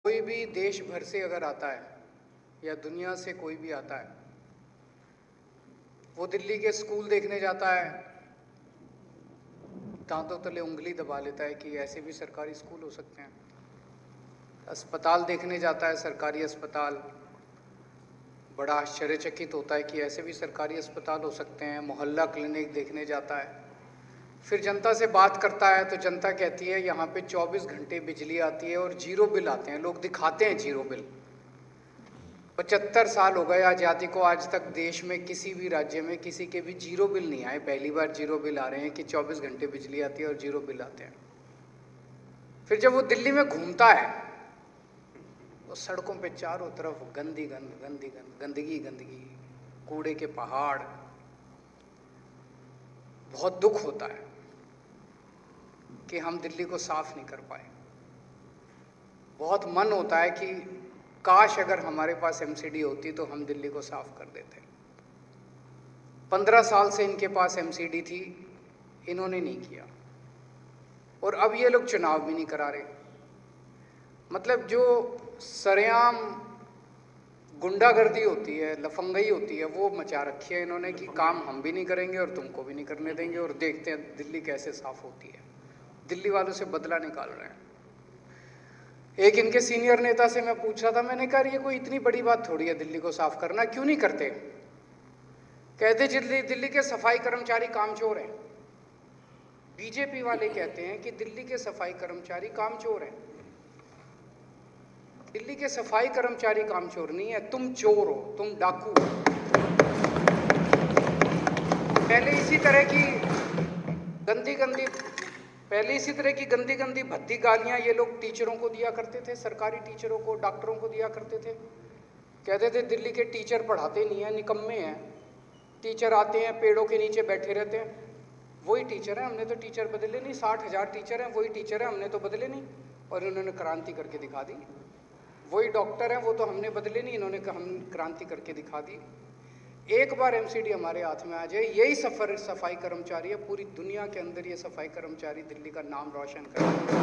कोई भी देश भर से अगर आता है या दुनिया से कोई भी आता है, वो दिल्ली के स्कूल देखने जाता है, दांतों तले उंगली दबा लेता है कि ऐसे भी सरकारी स्कूल हो सकते हैं। अस्पताल देखने जाता है, सरकारी अस्पताल, बड़ा आश्चर्यचकित होता है कि ऐसे भी सरकारी अस्पताल हो सकते हैं। मोहल्ला क्लिनिक देखने जाता है, फिर जनता से बात करता है तो जनता कहती है यहाँ पे 24 घंटे बिजली आती है और जीरो बिल आते हैं। लोग दिखाते हैं जीरो बिल। 75 साल हो गए आज़ादी को, आज तक देश में किसी भी राज्य में किसी के भी जीरो बिल नहीं आए। पहली बार जीरो बिल आ रहे हैं कि 24 घंटे बिजली आती है और जीरो बिल आते हैं। फिर जब वो दिल्ली में घूमता है तो सड़कों पे चारों तरफ गंदगी गंदगी, कूड़े के पहाड़। बहुत दुख होता है कि हम दिल्ली को साफ नहीं कर पाए। बहुत मन होता है कि काश अगर हमारे पास एमसीडी होती तो हम दिल्ली को साफ कर देते। 15 साल से इनके पास एमसीडी थी, इन्होंने नहीं किया, और अब ये लोग चुनाव भी नहीं करा रहे। मतलब जो सरेआम गुंडागर्दी होती है, लफंगई होती है, वो मचा रखी है इन्होंने कि काम हम भी नहीं करेंगे और तुमको भी नहीं करने देंगे, और देखते हैं दिल्ली कैसे साफ होती है। दिल्ली वालों से बदला निकाल रहे हैं। एक इनके सीनियर नेता से मैं पूछ रहा था, मैंने कहा ये कोई इतनी बड़ी बात थोड़ी है दिल्ली को साफ करना, क्यों नहीं करते? कहते दिल्ली के सफाई कर्मचारी कामचोर हैं। बीजेपी वाले कहते हैं कि दिल्ली के सफाई कर्मचारी कामचोर हैं। दिल्ली के सफाई कर्मचारी कामचोर नहीं है, तुम चोर हो, तुम डाकू हो। पहले इसी तरह की गंदी भद्दी गालियां ये लोग टीचरों को दिया करते थे, सरकारी टीचरों को, डॉक्टरों को दिया करते थे। कहते थे दिल्ली के टीचर पढ़ाते नहीं है, निकम्मे हैं। टीचर आते हैं, पेड़ों के नीचे बैठे रहते हैं। वही टीचर हैं, हमने तो टीचर बदले नहीं। 60,000 टीचर हैं, वही टीचर हैं, हमने तो बदले नहीं, और इन्होंने क्रांति करके दिखा दी। वही डॉक्टर हैं, वो तो हमने बदले नहीं, इन्होंने हम क्रांति करके दिखा दी। एक बार एमसीडी हमारे हाथ में आ जाए, यही सफाई कर्मचारी है, पूरी दुनिया के अंदर ये सफाई कर्मचारी दिल्ली का नाम रोशन करेंगे।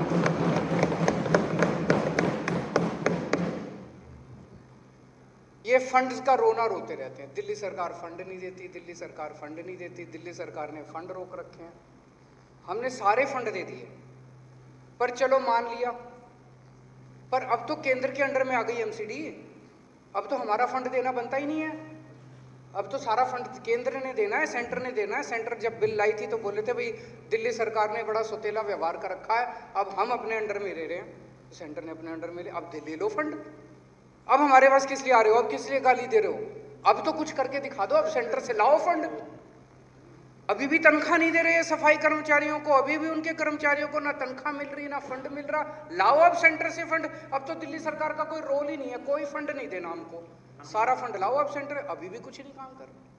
ये फंड्स का रोना रोते रहते हैं, दिल्ली सरकार फंड नहीं देती, दिल्ली सरकार फंड नहीं देती, दिल्ली सरकार ने फंड रोक रखे हैं। हमने सारे फंड दे दिए, पर चलो मान लिया, पर अब तो केंद्र के अंडर में आ गई एमसीडी, अब तो हमारा फंड देना बनता ही नहीं है। अब तो सारा फंड केंद्र ने देना है, सेंटर ने देना है। सेंटर जब बिल लाई थी तो बोले थे भाई दिल्ली सरकार ने बड़ा सौतेला व्यवहार कर रखा है, अब हम अपने अंडर में ले रहे हैं। सेंटर ने अपने अंडर में ले, अब ले लो फंड। अब हमारे पास किस लिए आ रहे हो, अब किस लिए गाली दे रहे हो? अब तो कुछ करके दिखा दो, अब सेंटर से लाओ फंड। अभी भी तनख्वाह नहीं दे रहे सफाई कर्मचारियों को, अभी भी उनके कर्मचारियों को ना तनख्वाह मिल रही, ना फंड मिल रहा। लाओ अब सेंटर से फंड। अब तो दिल्ली सरकार का कोई रोल ही नहीं है, कोई फंड नहीं देना हमको, सारा फंड लाओ अब सेंटर। अभी भी कुछ नहीं काम कर रहे।